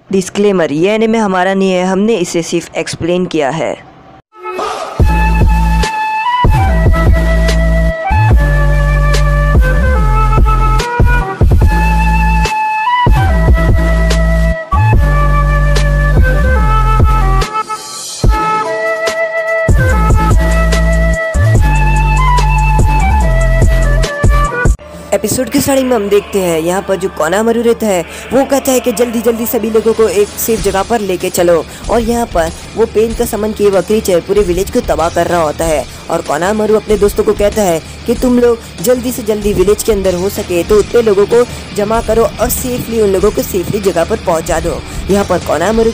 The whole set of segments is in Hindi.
डिस्क्लेमर, ये एनिमे हमारा नहीं है, हमने इसे सिर्फ एक्सप्लेन किया है। एपिसोड की स्टार्टिंग में हम देखते हैं यहाँ पर जो कोनामारू रहता है वो कहता है कि जल्दी जल्दी सभी लोगों को एक सेफ जगह पर लेके चलो, और यहाँ पर वो पेन का समन किए हुआ क्रीचर पूरे विलेज को तबाह कर रहा होता है। और कोनामारू अपने दोस्तों को कहता है कि तुम लोग जल्दी से जल्दी विलेज के अंदर हो सके तो उतने लोगों को जमा करो और सेफली उन लोगों को सेफली जगह पर पहुंचा दो। यहाँ पर कोनामारू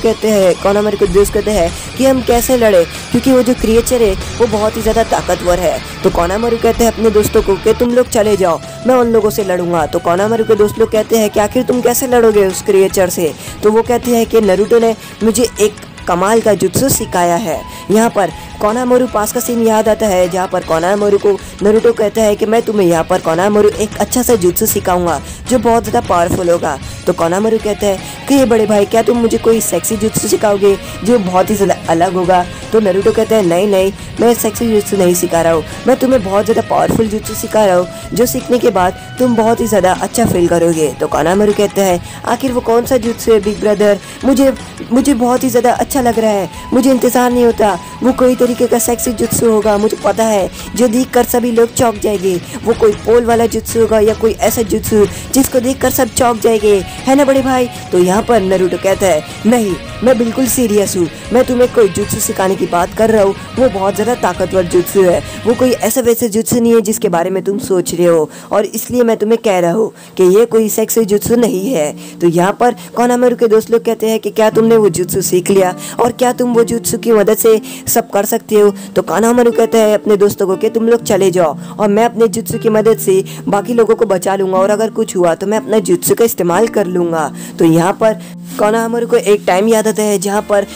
को दोस्त कहते हैं कि हम कैसे लड़े, क्योंकि वो जो क्रिएचर है वो बहुत ही ज़्यादा ताकतवर है। तो कोनामारू कहते हैं अपने दोस्तों को कि तुम लोग चले जाओ, मैं उन लोगों से लड़ूंगा। तो कोनामारू के दोस्त लोग कहते हैं कि आखिर तुम कैसे लड़ोगे उस क्रिएचर से। तो वो कहते हैं कि नारुतो ने मुझे एक कमाल का जुत्सु सिखाया है। यहाँ पर कोनामारू पास का सीन याद आता है जहाँ पर कोनामारू को नारुतो कहता है कि मैं तुम्हें यहाँ पर कोनामारू एक अच्छा सा जुत्सु सिखाऊंगा जो बहुत ज़्यादा पावरफुल होगा। तो कोनामारू कहता है कि ये बड़े भाई क्या तुम मुझे कोई सेक्सी जुत्सु सिखाओगे जो बहुत ही ज़्यादा अलग होगा। तो नारुतो कहता है नहीं, मैं सेक्सी जुत्सु नहीं सिखा रहा हूँ, मैं तुम्हें बहुत ज़्यादा पावरफुल जुत्सु सिखा रहा हूँ जो सीखने के बाद तुम बहुत ही ज़्यादा अच्छा फील करोगे। तो कोनामारू कहता है आखिर वो कौन सा जुत्सु है बिग ब्रदर, मुझे बहुत ही ज़्यादा अच्छा लग रहा है, मुझे इंतज़ार नहीं होता। वो कोई तरीके का सेक्सी जुत्सु होगा, मुझे पता है, जो देखकर सभी लोग चौंक जाएंगे। वो कोई पोल वाला जुत्सु होगा या कोई ऐसा जुत्सु जिसको देखकर सब चौंक जाएंगे, है ना बड़े भाई। तो यहाँ पर नारुतो कहता है नहीं, मैं बिल्कुल सीरियस हूँ, मैं तुम्हें कोई जुत्सु सिखाने की बात कर रहा हूँ, वो बहुत ज़्यादा ताकतवर जुत्सु है, वो कोई ऐसा वैसे जुत्सु नहीं है जिसके बारे में तुम सोच रहे हो, और इसलिए मैं तुम्हें कह रहा हूँ कि ये कोई सेक्सी जुत्सु नहीं है। तो यहाँ पर कोनामारू के दोस्त लोग कहते हैं कि क्या तुमने वो जुत्सु सीख लिया और क्या तुम वो जुत्सु की मदद से सब कर सकते हो। तो कोनामारू कहता है अपने दोस्तों को कि तुम लोग चले जाओ और मैं अपने जुत्सु की मदद से बाकी लोगों को बचा लूंगा, और अगर कुछ हुआ तो मैं अपना जुत्सु का इस्तेमाल कर लूंगा। तो यहाँ पर कोनामारू को एक टाइम याद आता है जहाँ पर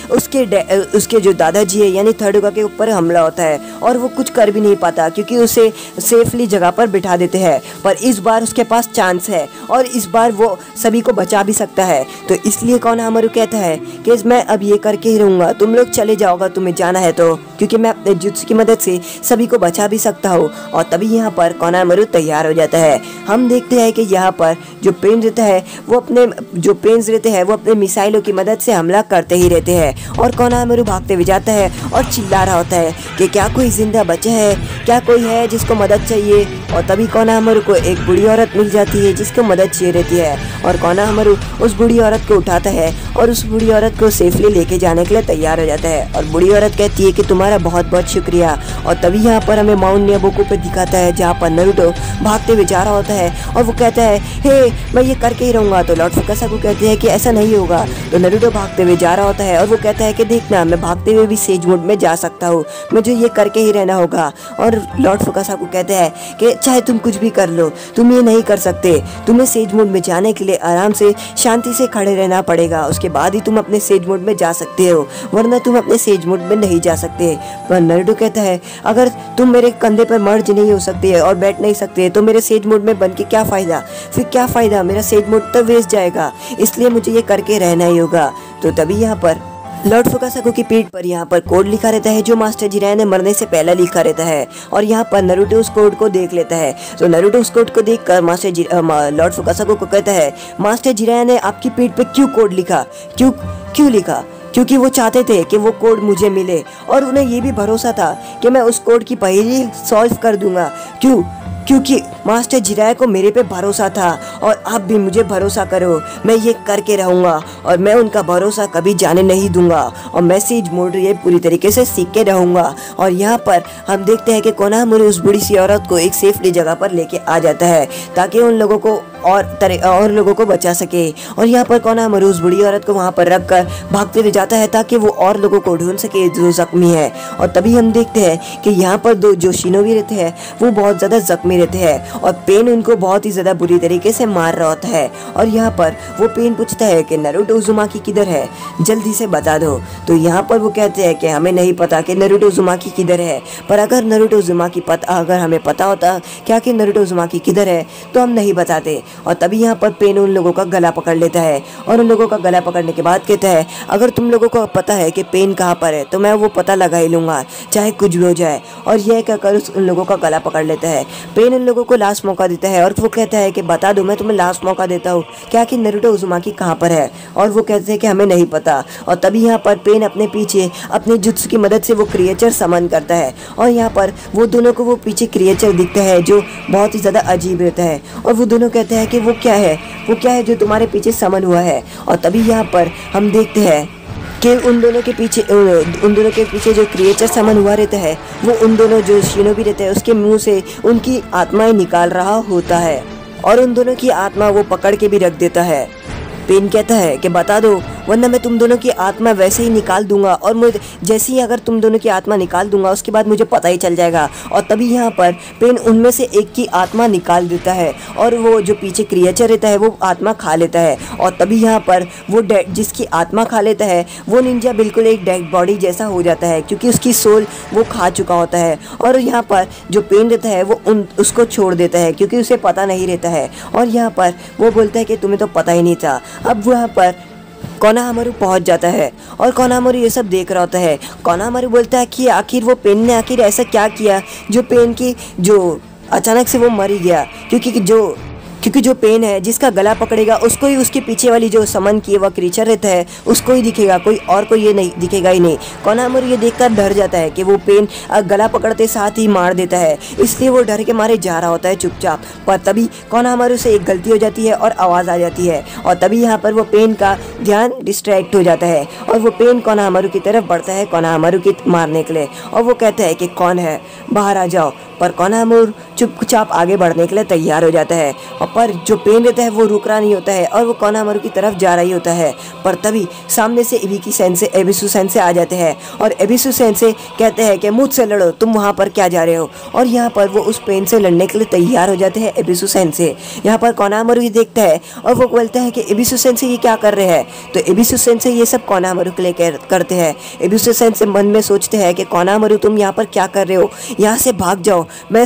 उसके जो दादाजी है यानी थर्ड होगा के ऊपर हमला होता है और वो कुछ कर भी नहीं पाता क्योंकि उसे सेफली जगह पर बिठा देते हैं। पर इस बार उसके पास चांस है और इस बार वो सभी को बचा भी सकता है। तो इसलिए कोनामारू कहता है कि मैं अब ये करके ही रहूँगा, तुम लोग चले जाओगा तुम्हें जाना है तो, क्योंकि मैं अपने जुत्सु की मदद से सभी को बचा भी सकता हूँ। और तभी यहाँ पर कोनामारू तैयार हो जाता है। हम देखते हैं कि यहाँ पर जो प्रिंस रहते हैं वो अपने मिसाइलों की मदद से हमला करते ही रहते हैं। और कोनामारू भागते हुए जाता है और चिल्ला रहा होता है कि क्या कोई जिंदा बचा है, क्या कोई है जिसको मदद चाहिए। और तभी कोनामारू को एक बूढ़ी औरत मिल जाती है जिसको मदद चाहिए रहती है, और कोनामारू उस बूढ़ी औरत को उठाता है और उस बूढ़ी औरत को सेफली लेके जाने के लिए तैयार हो जाता है। और बूढ़ी औरत कहती है कि तुम्हारा बहुत बहुत शुक्रिया। और तभी यहाँ पर हमें माउंट न्याबुको पे दिखाता है जहाँ पर नारुतो भागते हुए जा रहा होता है और वो कहता है हे मैं ये करके ही रहूँगा। तो लॉर्ड फुकासाकु कहते हैं कि ऐसा नहीं होगा। तो नारुतो भागते हुए जा रहा होता है और वो कहता है कि देखना मैं भागते हुए भी सेज मोड में जा सकता हूँ, मुझे ये करके ही रहना होगा। और लॉर्ड फुकासाकु कहते हैं कि चाहे तुम कुछ भी कर लो तुम ये नहीं कर सकते, तुम्हें सेज मोड में जाने के लिए आराम से शांति से खड़े रहना पड़ेगा, उसके बाद ही तुम अपने सेज मोड में जा सकते हो, वरना तुम अपने सेज मोड में नहीं जा सकते। पर नारुतो कहता है अगर तुम मेरे कंधे पर मर्ज नहीं हो सकते और बैठ नहीं सकते तो मेरे सेज मोड में बन के क्या फ़ायदा, फिर क्या फ़ायदा, मेरा सेज मोड तो वेस्ट जाएगा, इसलिए मुझे ये करके रहना ही होगा। तो तभी यहाँ पर लॉर्ड फुकासाकु की पीठ पर यहाँ पर कोड लिखा रहता है जो मास्टर जिराया ने मरने से पहले लिखा रहता है, और यहाँ पर नारुतो उस कोड को देख लेता है। तो नारुतो उस कोड को देखकर लॉर्ड फुकासाकु को कहता है मास्टर जिराया ने आपकी पीठ पे क्यों कोड लिखा, क्यों लिखा, क्योंकि वो चाहते थे कि वो कोड मुझे मिले और उन्हें ये भी भरोसा था कि मैं उस कोड की पहेली सॉल्व कर दूंगा। क्योंकि मास्टर जिराया को मेरे पे भरोसा था और आप भी मुझे भरोसा करो, मैं ये करके रहूँगा और मैं उनका भरोसा कभी जाने नहीं दूंगा और मैं सेज मोड ये पूरी तरीके से सीख के रहूँगा। और यहाँ पर हम देखते हैं कि कोनामारू उस बूढ़ी सी औरत को एक सेफली जगह पर लेके आ जाता है ताकि उन लोगों को और लोगों को बचा सके। और यहाँ पर कोनामारू उस बूढ़ी औरत को वहाँ पर रख कर भागते हुए जाता है ताकि वो और लोगों को ढूंढ सके जो जख्मी है। और तभी हम देखते हैं कि यहाँ पर दो जो शिनोबी रहते हैं वो बहुत ज़्यादा जख्मी जख्मी रहते हैं और पेन उनको बहुत ही ज़्यादा बुरी तरीके से मार रहा होता है। और यहाँ पर वो पेन पूछता है कि नारुतो उज़ुमाकी किधर है, जल्दी से बता दो। तो यहाँ पर वो कहते हैं कि हमें नहीं पता कि नारुतो उज़ुमाकी किधर है, पर अगर नारुतो उज़ुमाकी अगर हमें पता होता क्या कि नारुतो उज़ुमाकी किधर है तो हम नहीं बताते। और तभी यहाँ पर पेन उन लोगों का गला पकड़ लेता है और उन लोगों का गला पकड़ने के बाद कहता है अगर तुम लोगों को पता है कि पेन कहाँ पर है तो मैं वो पता लगा ही लूँगा, चाहे कुछ भी हो जाए। और यह कहकर उन लोगों का गला पकड़ लेता है। पेन उन लोगों को लास्ट मौका देता है और वो कहता है कि बता दो, मैं तुम्हें लास्ट मौका देता हूँ, क्या कि नारुतो उज़ुमाकी कहाँ पर है। और वो कहते हैं कि हमें नहीं पता। और तभी यहाँ पर पेन अपने पीछे अपने जुत्सु की मदद से वो क्रिएचर समन करता है और यहाँ पर वो दोनों को वो पीछे क्रिएचर दिखता है जो बहुत ही ज़्यादा अजीब रहता है। और वो दोनों कहते हैं कि वो क्या है जो तुम्हारे पीछे समन हुआ है। और तभी यहाँ पर हम देखते हैं कि उन दोनों के पीछे जो क्रिएचर समन हुआ रहता है वो उन दोनों जो शिनोबी रहते हैं उसके मुंह से उनकी आत्माएं निकाल रहा होता है और उन दोनों की आत्मा वो पकड़ के भी रख देता है। पेन कहता है कि बता दो वरना मैं तुम दोनों की आत्मा वैसे ही निकाल दूंगा और मुझे जैसे ही अगर तुम दोनों की आत्मा निकाल दूंगा उसके बाद मुझे पता ही चल जाएगा। और तभी यहाँ पर पेन उनमें से एक की आत्मा निकाल देता है और वो जो पीछे क्रिएचर रहता है वो आत्मा खा लेता है। और तभी यहाँ पर वो जिसकी आत्मा खा लेता है वो निंजा बिल्कुल एक डेड बॉडी जैसा हो जाता है क्योंकि उसकी सोल वो खा चुका होता है। और यहाँ पर जो पेन रहता है वो उसको छोड़ देता है क्योंकि उसे पता नहीं रहता है। और यहाँ पर वो बोलता है कि तुम्हें तो पता ही नहीं था। अब वहाँ पर कोनोहामारू पहुंच जाता है और कोनोहामारू ये सब देख रहा होता है। कोनोहामारू बोलता है कि आखिर वो पेन ने आखिर ऐसा क्या किया जो पेन की जो अचानक से वो मर ही गया, क्योंकि जो पेन है जिसका गला पकड़ेगा उसको ही उसके पीछे वाली जो समन की वह क्रीचर रहता है उसको ही दिखेगा, कोई और को ये नहीं दिखेगा ही नहीं। कोनोहामारू ये देखकर डर जाता है कि वो पेन गला पकड़ते साथ ही मार देता है, इसलिए वो डर के मारे जा रहा होता है चुपचाप। पर तभी कोनोहामारू से एक गलती हो जाती है और आवाज़ आ जाती है और तभी यहाँ पर वो पेन का ध्यान डिस्ट्रैक्ट हो जाता है और वो पेन कोनोहामारू की तरफ बढ़ता है कोनोहामारू की मारने के लिए। और वो कहता है कि कौन है, बाहर आ जाओ। पर कोनोहामारू चुपचाप आगे बढ़ने के लिए तैयार हो जाता है और पर जो पेन रहता है वो रुक रहा नहीं होता है और वो कोनोहामारू की तरफ जा रही होता है। पर तभी सामने से एबिसु सेंसे आ जाते हैं और एबिसु सेंसे कहते हैं कि मुझसे लड़ो, तुम वहाँ पर क्या जा रहे हो। और यहाँ पर वो उस पेन से लड़ने के लिए तैयार हो जाते हैं एबिसु सेंसे। यहाँ पर कोनोहामारू ये देखता है और वो बोलता है कि एबिसु सेंसे ये क्या कर रहे हैं। तो एबिसु सेंसे ये सब कोनोहामारू के लिए करते हैं। एबिसु सेंसे मन में सोचते हैं कि कोनोहामारू तुम यहाँ पर क्या कर रहे हो, यहाँ से भाग जाओ, मैं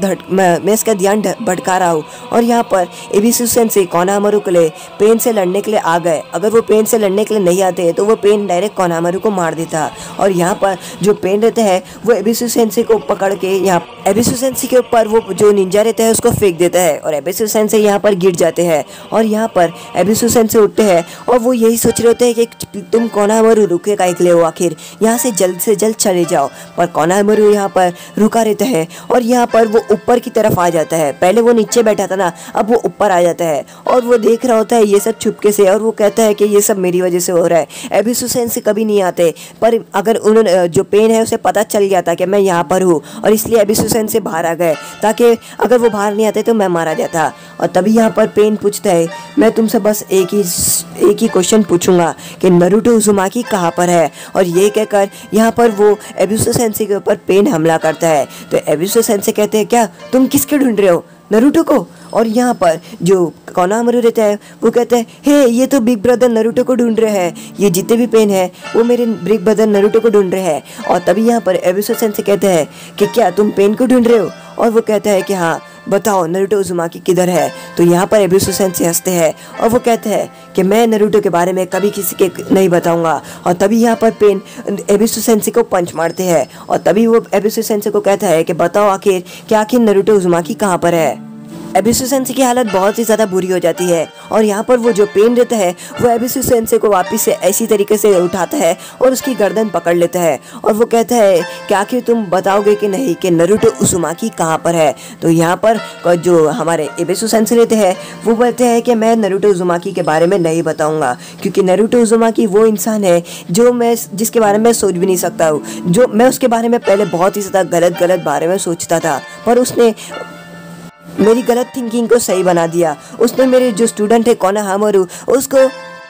इसका ध्यान भटका रहा हूँ। और यहाँ पर एबिसु सेंसे कोनोहामारू के लिए पेन से लड़ने के लिए आ गए। अगर वो पेन से लड़ने के लिए नहीं आते तो वो पेन डायरेक्ट कोनोहामारू को मार देता। और यहाँ पर जो पेन रहते हैं वो एबिसु सेंसे को पकड़ के यहाँ एबिसु सेंसे के ऊपर वो जो निंजा रहता है उसको फेंक देता है और एबिसु सेंसे यहाँ पर गिर जाते हैं। और यहाँ पर एबिसु सेंसे उठते हैं और वो यही सोच रहे होते हैं कि तुम कोनोहामारू रुके काहे के लिए हो, आखिर यहाँ से जल्द चले जाओ। पर कोनोहामारू यहाँ पर रुका रहता है और यहाँ पर वो ऊपर की तरफ आ जाता है। पहले वो नीचे बैठा था ना, अब वो ऊपर आ जाता है और वो देख रहा होता है ये सब चुपके से और वो कहता है कि ये सब मेरी वजह से हो रहा है। एबिसु सेंसे कभी नहीं आते, पर अगर उन्होंने जो पेन है उसे पता चल गया था कि मैं यहाँ पर हूँ और इसलिए एबिसु सेंसे बाहर आ गए ताकि अगर वो बाहर नहीं आते तो मैं मारा जाता। और तभी यहाँ पर पेन पूछता है मैं तुमसे बस एक ही क्वेश्चन पूछूंगा कि नारुतो उज़ुमाकी कहाँ पर है। और ये कहकर यहाँ पर वो एबिसु सेंसे के ऊपर पेन हमला करता है। तो एबिसु सेंसे कहते हैं क्या तुम किसके ढूंढ रहे हो, नारुतो को। और यहाँ पर जो कोनोहामारू रहता है वो कहता है हे ये तो बिग ब्रदर नारुतो को ढूंढ रहे हैं, ये जितने भी पेन है वो मेरे बिग ब्रदर नारुतो को ढूंढ रहे हैं। और तभी यहाँ पर एबिसु सेंसे कहता है कि क्या तुम पेन को ढूंढ रहे हो। और वो कहता है कि हाँ बताओ नारुतो उज़ुमाकी किधर है। तो यहाँ पर एबिसु सेंसे हंसते हैं और वो कहते हैं कि मैं नारुतो के बारे में कभी किसी के नहीं बताऊंगा। और तभी यहाँ पर पेन एबिसु सेंसे को पंच मारते हैं और तभी वो एबिसु सेंसे को कहता है कि बताओ आखिर नारुतो उज़ुमाकी कहाँ पर है। एबिसु सेंसे की हालत बहुत ही ज़्यादा बुरी हो जाती है और यहाँ पर वो जो पेन रहता है वो एबिसु सेंसे को वापस से ऐसी तरीके से उठाता है और उसकी गर्दन पकड़ लेता है और वो कहता है कि आखिर तुम बताओगे कि नहीं कि नारुतो उज़ुमाकी कहाँ पर है। तो यहाँ पर जो हमारे एबिसु सेंसे रहते हैं वो बोलते हैं कि मैं नारुतो उज़ुमाकी के बारे में नहीं बताऊँगा क्योंकि नारुतो उज़ुमाकी वो इंसान है जिसके बारे में सोच भी नहीं सकता हूँ। जो मैं उसके बारे में पहले बहुत ही ज़्यादा गलत बारे में सोचता था पर उसने मेरी गलत थिंकिंग को सही बना दिया। उसने मेरे जो स्टूडेंट है कोनोहामारू उसको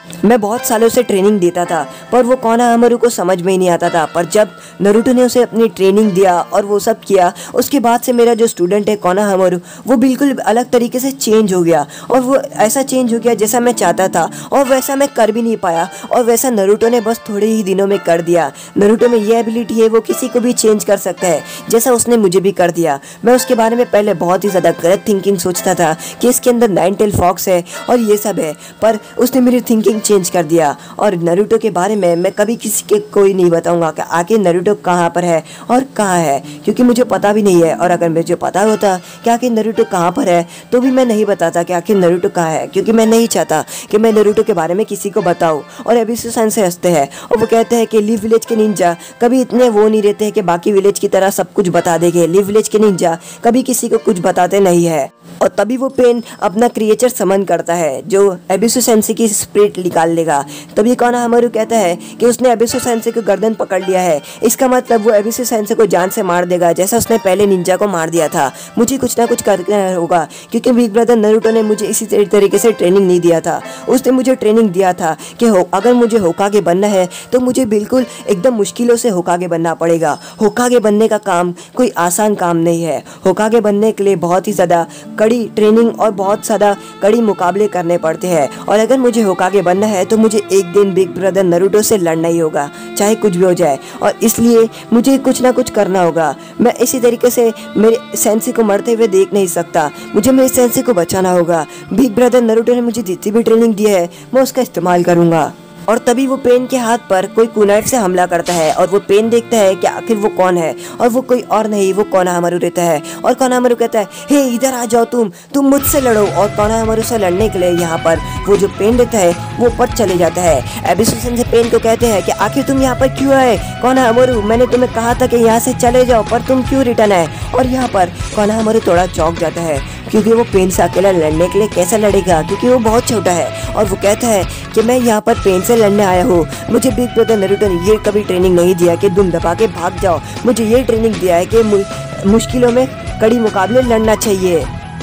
मैं बहुत सालों से ट्रेनिंग देता था पर वो कोनोहामारू को समझ में ही नहीं आता था। पर जब नारुतो ने उसे अपनी ट्रेनिंग दिया और वो सब किया, उसके बाद से मेरा जो स्टूडेंट है कोनोहामारू वो बिल्कुल अलग तरीके से चेंज हो गया। और वो ऐसा चेंज हो गया जैसा मैं चाहता था और वैसा मैं कर भी नहीं पाया, और वैसा नारुतो ने बस थोड़े ही दिनों में कर दिया। नारुतो में ये एबिलिटी है, वो किसी को भी चेंज कर सकता है, जैसा उसने मुझे भी कर दिया। मैं उसके बारे में पहले बहुत ही ज़्यादा गलत थिंकिंग सोचता था कि इसके अंदर 9 टेल फॉक्स है और ये सब है, पर उसने मेरी थिंकिंग चेंज कर दिया। और नारुतो के बारे में मैं कभी किसी के कोई नहीं बताऊंगा कि आखिर नारुतो कहाँ पर है और कहाँ है, क्योंकि मुझे पता भी नहीं है। और अगर मुझे पता होता कि आखिर नारुतो कहाँ पर है तो भी मैं नहीं बताता कि आखिर नारुतो कहाँ है, क्योंकि मैं नहीं चाहता कि मैं नारुतो के बारे में किसी को बताऊँ। और एबिसु सेंसेई हंसते हैं और वो कहते हैं कि लीफ विलेज के निंजा कभी इतने वो नहीं रहते हैं कि बाकी विलेज की तरह सब कुछ बता देंगे। लीफ विलेज के निंजा कभी किसी को कुछ बताते नहीं है। और तभी वो पेन अपना क्रिएचर समन करता है जो एबिसु सेंसेई की स्पिरिट निकाल लेगा। तभी कोनोहामारू कहता है कि उसने एबिसु सेंसेई को गर्दन पकड़ लिया है, इसका मतलब वो एबिसु सेंसेई को जान से मार देगा जैसा उसने पहले निंजा को मार दिया था। मुझे कुछ ना कुछ करना होगा, क्योंकि बिग ब्रदर नारुतो ने मुझे इसी तरीके से ट्रेनिंग नहीं दिया था। उसने मुझे ट्रेनिंग दिया था कि अगर मुझे होकागे बनना है तो मुझे बिल्कुल एकदम मुश्किलों से होकागे बनना पड़ेगा। होकागे बनने का काम कोई आसान काम नहीं है। होकागे बनने के लिए बहुत ही ज़्यादा कड़ी ट्रेनिंग और बहुत ज़्यादा कड़ी मुकाबले करने पड़ते हैं। और अगर मुझे होकागे बनना है तो मुझे एक दिन बिग ब्रदर नारुतो से लड़ना ही होगा, चाहे कुछ भी हो जाए। और इसलिए मुझे कुछ ना कुछ करना होगा। मैं इसी तरीके से मेरे सेंसेई को मरते हुए देख नहीं सकता, मुझे मेरे सेंसेई को बचाना होगा। बिग ब्रदर नारुतो ने मुझे जितनी भी ट्रेनिंग दी है मैं उसका इस्तेमाल करूँगा। और तभी वो पेन के हाथ पर कोई कुनाइफ से हमला करता है और वो पेन देखता है कि आखिर वो कौन है, और वो कोई और नहीं, वो कोनोहामारू रहता है। और कोनोहामारू कहता है, हे इधर आ जाओ, तुम मुझसे लड़ो। और कोनोहामारू से लड़ने के लिए यहाँ पर वो जो पेन रहता है वो ऊपर चले जाता है। एबिसु सेंसेई पेन को कहते हैं कि आखिर तुम यहाँ पर क्यों आए कोनोहामारू, मैंने तुम्हें कहा था कि यहाँ से चले जाओ, पर तुम क्यों रिटर्न आए। और यहाँ पर कोनोहामारू थोड़ा चौंक जाता है, क्योंकि वो पेन से अकेला लड़ने के लिए कैसे लड़ेगा, क्योंकि वो बहुत छोटा है। और वो कहता है कि मैं यहाँ पर पेन से लड़ने आया हूँ, मुझे बिग ब्रदर नारुतो ने ये कभी ट्रेनिंग नहीं दिया कि दुम दबा के भाग जाओ। मुझे ये ट्रेनिंग दिया है कि मुश्किलों में कड़ी मुकाबले लड़ना चाहिए।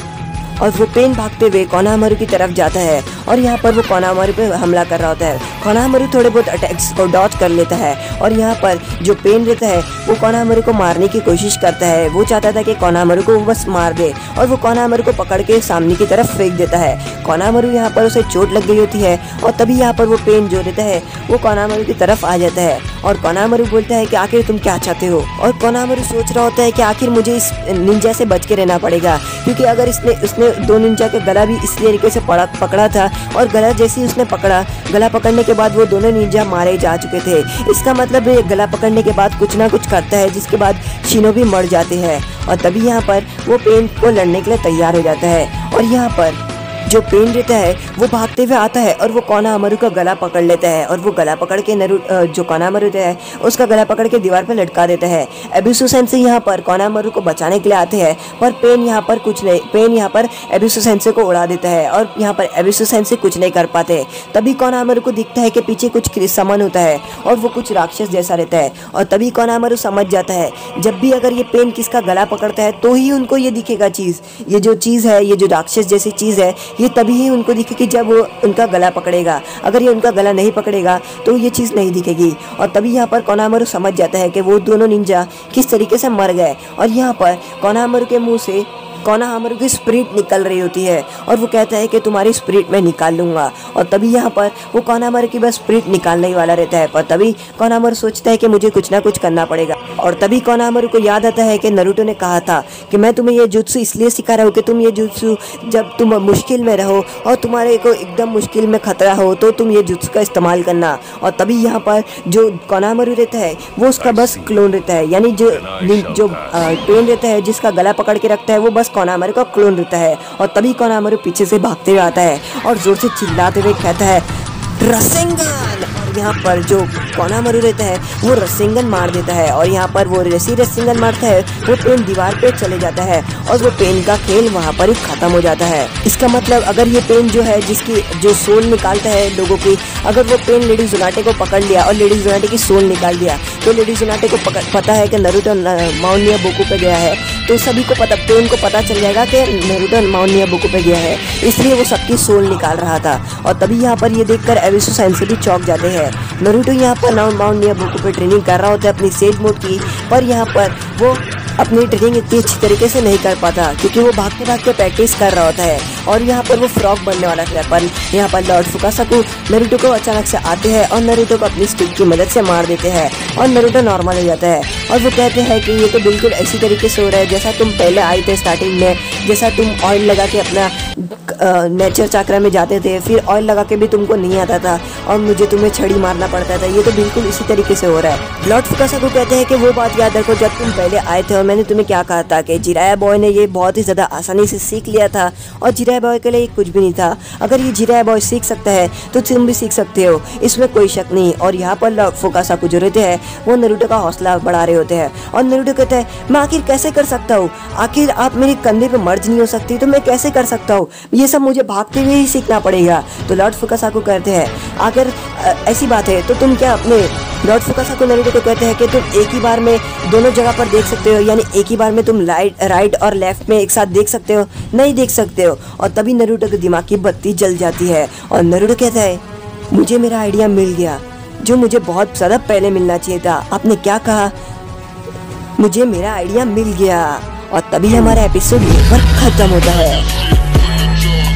और वो पेन भागते हुए कोनोहामारू की तरफ जाता है और यहाँ पर वो कोनोहामारू पे हमला कर रहा होता है। कोनोहामारू थोड़े बहुत अटैक्स को डॉज कर लेता है और यहाँ पर जो पेन रहता है वो कोनोहामारू को मारने की कोशिश करता है। वो चाहता था कि कोनोहामारू को बस मार दे और वो कोनोहामारू को पकड़ के सामने की तरफ फेंक देता है। कोनोहामारू यहाँ पर उसे चोट लग गई होती है और तभी यहाँ पर वो पेन जो रहता है वो कोनोहामारू की तरफ आ जाता है और कोनोहामारू बोलता है कि आखिर तुम क्या चाहते हो। और कोनोहामारू सोच रहा होता है कि आखिर मुझे इस निंजा से बच के रहना पड़ेगा, क्योंकि अगर उसने दो निंजा के गला भी इस तरीके से पकड़ा था और गला जैसे ही उसने पकड़ा, गला पकड़ने के बाद वो दोनों निंजा मारे जा चुके थे। इसका मतलब ये गला पकड़ने के बाद कुछ ना कुछ करता है, जिसके बाद शिनोबी मर जाते हैं। और तभी यहाँ पर वो पेन को लड़ने के लिए तैयार हो जाता है और यहाँ पर जो पेन रहता है वो भागते हुए आता है और वो कोनोहामारू का गला पकड़ लेता है और वो गला पकड़ के जो कोनोहामारू रहता है उसका गला पकड़ के दीवार पर लटका देता है। एबिसु सेंसेई यहाँ पर कोनोहामारू को बचाने के लिए आते हैं, पर पेन यहाँ पर कुछ नहीं, पेन यहाँ पर एबिसु सेंसेई को उड़ा देता है और यहाँ पर एबिसु सेंसेई कुछ नहीं कर पाते। तभी कोनोहामारू को दिखता है कि पीछे कुछ समन होता है और वो कुछ राक्षस जैसा रहता है। और तभी कोनोहामारू समझ जाता है जब भी अगर ये पेन किसका गला पकड़ता है तो ही उनको ये दिखेगा चीज़, ये जो चीज़ है, ये जो राक्षस जैसी चीज़ है, ये तभी ही उनको दिखेगी जब वो उनका गला पकड़ेगा। अगर ये उनका गला नहीं पकड़ेगा तो ये चीज़ नहीं दिखेगी। और तभी यहाँ पर कोनोहामारू समझ जाता है कि वो दोनों निंजा किस तरीके से मर गए और यहाँ पर कोनोहामारू के मुंह से कोनोहामारू की स्पिरिट निकल रही होती है और वो कहता है कि तुम्हारी स्पिरिट मैं निकाल लूँगा। और तभी यहाँ पर वो कोनोहामारू की बस स्पिरिट निकालने ही वाला रहता है, पर तभी कोनोहामारू सोचता है कि मुझे कुछ ना कुछ करना पड़ेगा। और तभी कोनोहामारू को याद आता है कि नारुतो ने कहा था कि मैं तुम्हें ये जुत्सु इसलिए सिखा रहा हूँ कि तुम ये जुत्सु जब तुम मुश्किल में रहो और तुम्हारे को एकदम मुश्किल में खतरा हो तो तुम ये जुत्सु का इस्तेमाल करना। और तभी यहाँ पर जो कोनोहामारू रहता है वो उसका बस क्लोन रहता है, यानी जो पेन रहता है जिसका गला पकड़ के रखता है वो बस कोनोहामारू का क्लोन रहता है। और तभी कोनोहामारू पीछे से भागते हुए आता है और जोर से चिल्लाते हुए कहता है रसेंगन। और यहाँ पर जो कोनामारू रहता है वो रसेंगन मार देता है और यहाँ पर वो जैसे ही रसेंगन मारता है वो पेन दीवार पे चले जाता है और वो पेन का खेल वहाँ पर ही खत्म हो जाता है। इसका मतलब अगर ये पेन जो है जिसकी जो सोल निकालता है लोगों की, अगर वो पेन लेडी ज़ुनाटे को पकड़ लिया और लेडी ज़ुनाटे की सोल निकाल दिया तो लेडी ज़ुनाटे को पता है कि नारुतो माउंट नियाबुको पे गया है, तो सभी को पता, पेन को पता चल जाएगा कि नारुतो माउंट नियाबुको पे गया है, इसलिए वो सबकी सोल निकाल रहा था। और तभी यहाँ पर ये देखकर एविसो सेंसेई भी चौंक जाते हैं। नारुतो यहाँ पर माउंट नियाबुको पे ट्रेनिंग कर रहा होता है अपनी सेज मोड की, पर यहाँ पर वो अपनी ट्रेनिंग इतनी अच्छी तरीके से नहीं कर पाता क्योंकि वो भागते भागते प्रैक्टिस कर रहा होता है और यहाँ पर वो फ्रॉग बनने वाला था। पर यहाँ पर लॉर्ड फुकासाकु नारुतो को अचानक से आते हैं और नारुतो को अपनी स्टिक की मदद से मार देते हैं और नारुतो नॉर्मल हो जाता है और वो कहते हैं कि ये तो बिल्कुल ऐसी तरीके से हो रहा है जैसा तुम पहले आए थे स्टार्टिंग में, जैसा तुम ऑयल लगा के अपना नेचर चक्र में जाते थे, फिर ऑयल लगा के भी तुमको नहीं आता था और मुझे तुम्हें छड़ी मारना पड़ता था, ये तो बिल्कुल इसी तरीके से हो रहा है। लॉर्ड फुकासाकु कहते हैं कि वो बात याद रखो जब तुम पहले आए थे और मैंने तुम्हें क्या कहा था कि जिराया बॉय ने ये बहुत ही ज़्यादा आसानी से सीख लिया था और जिराया बॉय के लिए कुछ भी नहीं था। अगर ये जिराया बॉय सीख सकता है तो तुम भी सीख सकते हो, इसमें कोई शक नहीं। और यहाँ पर लॉर्ड फुकासाकु जो रहते हैं वो नारुतो का हौसला बढ़ा रहे होते हैं और नारुतो कहता है मैं आखिर कैसे कर सकता हूँ, आखिर आप मेरे कंधे पे मर्ज नहीं हो सकती तो मैं कैसे कर सकता हूँ, ये सब मुझे भागते हुए ही सीखना पड़ेगा। तो लॉर्ड फुकासाकु कहते हैं अगर ऐसी बात है तो तुम क्या अपने लॉर्ड फुकासाकु नारुतो को कहते हैं कि तुम एक ही बार में दोनों जगह पर देख सकते हो, यानी एक ही बार में तुम राइट और लेफ्ट में एक साथ देख सकते हो, नहीं देख सकते हो। और तभी नारुतो के दिमाग की बत्ती जल जाती है और नारुतो कहता है मुझे मेरा आइडिया मिल गया जो मुझे बहुत ज़्यादा पहले मिलना चाहिए था। आपने क्या कहा? मुझे मेरा आइडिया मिल गया। और तभी हमारा एपिसोड यहीं पर खत्म होता है।